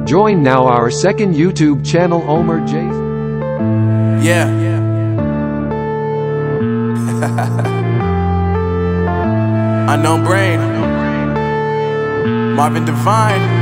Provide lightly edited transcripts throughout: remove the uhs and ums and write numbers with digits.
Join now our second YouTube channel, Omer Jason. Yeah. Unknown Brain, Marvin Divine.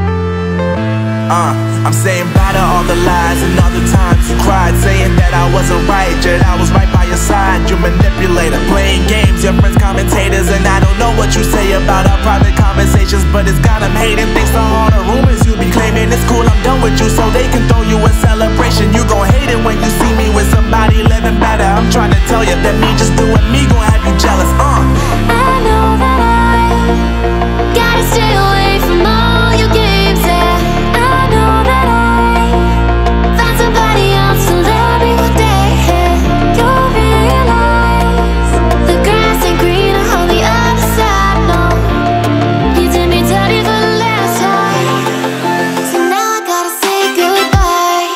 I'm saying bye to all the lies and all the times you cried, saying that I wasn't right, yet I was right by your side. You manipulator, playing games, your friends commentators, and I don't know what you say about our private conversations, but it's got them hating. Thanks to all the rumors you be claiming, it's cool, I'm done with you, so they can throw you a celebration. You gon' hate it when you see me with somebody living better. I'm trying to tell you that me just doing me gon' have you jealous. I know that I gotta stay away from all your games, yeah. I know that I found somebody else to love me one day, yeah. You'll realize the grass ain't greener on the other side, no. You did me dirty for the last time, so now I gotta say goodbye.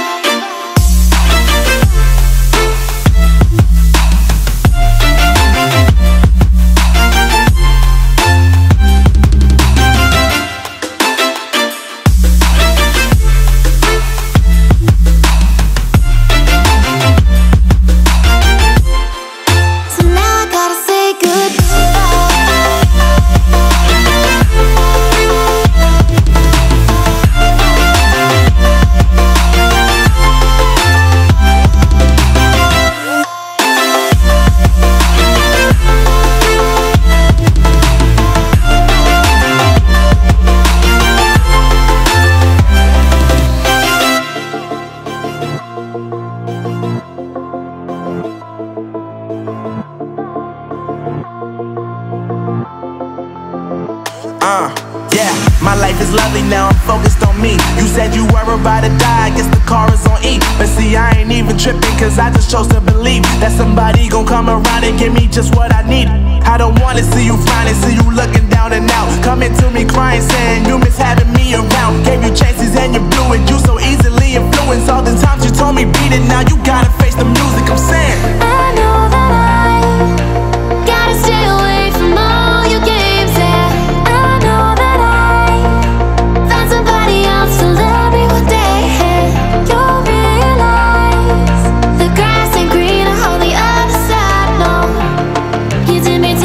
So now I gotta say Yeah, my life is lovely now, I'm focused on me. You said you were about to die, I guess the car is on E. But see, I ain't even tripping, cause I just chose to believe that somebody gon' come around and give me just what I need. I don't wanna see you flying, see you looking down and out, coming to me crying, saying you miss having me around. Gave you chances and you blew it, you so easily influenced. All the times you told me beat it, now you gotta face the music. I'm saying I know that I gotta stay away from all your games, yeah. I know that I found somebody else to love me one day, yeah. You'll realize the grass ain't greener on the other side, no. You did me